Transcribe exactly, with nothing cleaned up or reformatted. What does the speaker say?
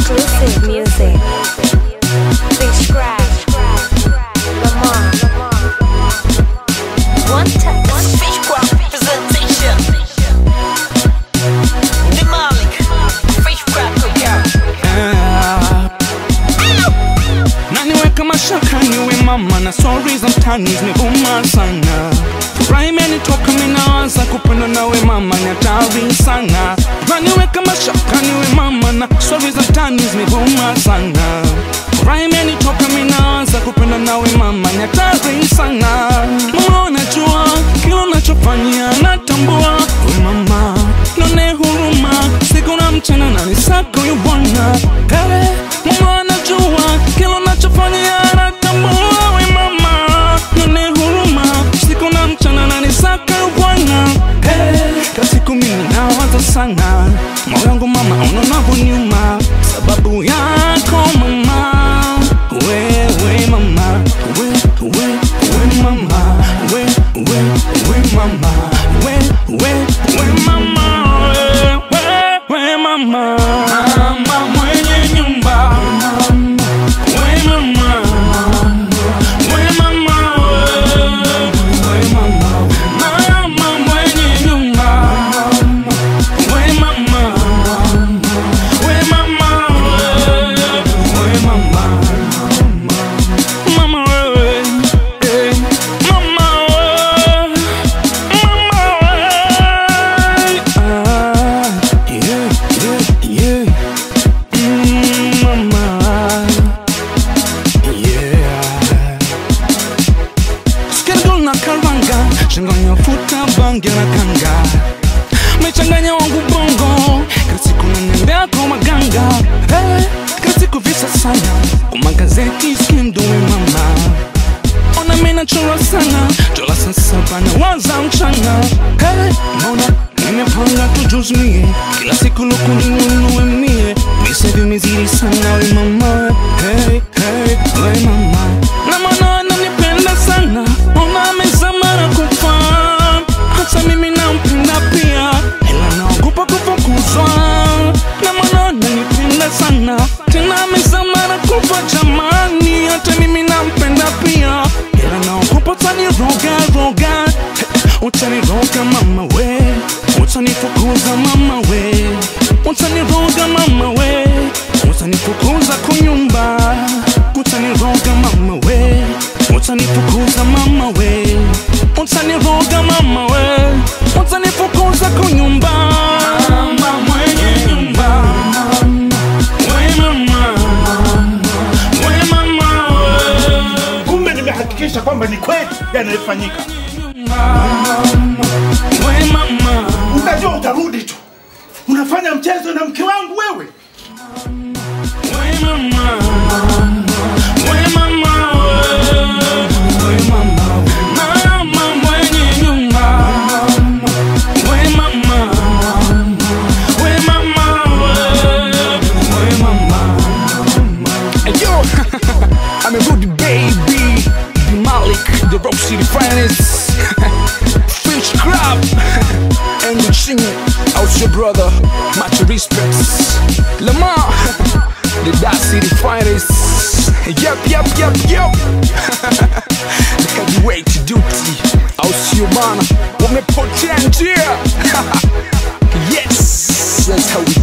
Exclusive music. Big Scratch. Lamar. One touch. Fish crop presentation. The Malik. Fish crop cookout. Naniweka mashaka niwe mama na stories mtani zimevuma sana. Furaha imenitoka minaanza kupenda nawe mama ni hatari sana. Naniweka mashaka niwe mama na stories mtani zimevuma sana. Furaha imenitoka minaanza kupenda nawe mama ni hatari sana. Mama unajua kila unachofanya natambua. We mama nione huruma siku na mchana na nisako yu bwana. Hey, mama unajua kila unachofanya natambua. We mama nione huruma siku na mchana na nisako yu bwana. Hey, kila siku mimi nawaza sana moyo wangu mama unaona nyuma sababu yako mama. We mama, we, we, we mama, we, we, we mama, we, we, we mama, we, we mama, mama mwenye nyumba, we mama, we mama, we mama, mama mwenye nyumba, we mama, we mama, we mama. Changanya futa bangi na kanga mechanganya wangu bongo kila siku nanembea kwa maganga. Hey, kila siku visa sana kwa magazeti skimdo we mama. Ona mina chora sana chola sasa bana waza mchana. Hey, mbona nimepanga tujuzuie kila siku lukuninunue mie misevi miziri sana we mama. Hey, hey, we mama na mana ananipenda sana ona amezama na kufa. Hata mimi nampenda pia ila naogopa kufukuzwa na mana ananipenda sana tena amezama na kufa jamani. Hata mimi nampenda pia ila naogopa utaniroga roga. Utaniroga mama we, utanifukuza mama we, utaniroga mama we, utanifukuza kunyumba. Utaniroga mama we, utanifukuza mama we, utaniroga mama we, utanifukuza kunyumba. Mama mwenye nyumba, we mama, we mama we. Kumbe nimehakikisha kwamba ni kweli yanayofanyika. We mama, unajua utarudi tu unafanya mchezo na mke wangu wewe. We mama, we mama, we mama, mama mwenye nyumba. We mama, we mama, we mama. Yo, I'm a good baby, the Malik, the Rock City finest. Fish crab and the ching out your brother, much respects. Lamar, the Dark City finest. Yep, yep, yep, yep. The heavyweight duty. Out your man, woman potential. Yes, that's how we